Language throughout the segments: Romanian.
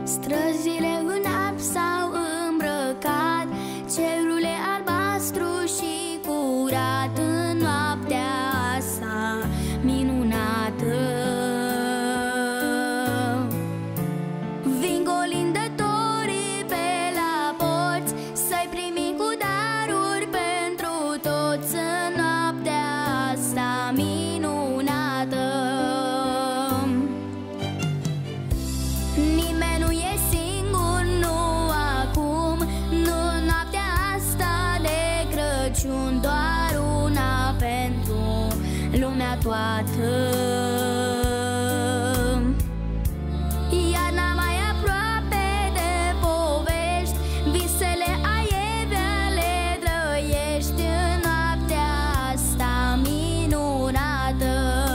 Străzile în alb s-au îmbrăcat, cerul e albastru și curat în noaptea asta minunată. Vin colindătorii pe la porți să-i primim cu daruri pentru toți în noaptea asta minunată. Nimeni nu e singur, nu acum, nu în noaptea asta de Crăciun, doar una pentru lumea toată. Iarna mai aproape de povești, visele aievea le trăiești în noaptea asta minunată.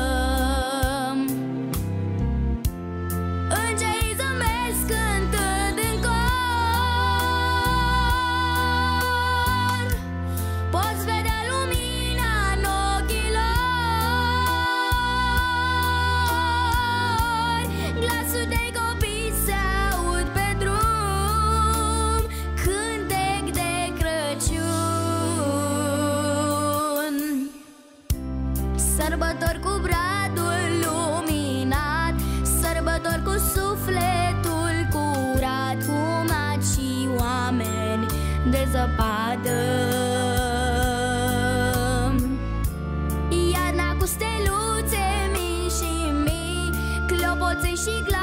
Îngerii zâmbesc cântând în cor, poți vedea lumina în ochii lor. Glasul de copii se aud pe drum, cântec de Crăciun. Sărbători cu bradul luminat, sărbători cu sufletul curat, cu maci și oameni de zăpadă. Iarna cu steluțe mii și mii, clopoței și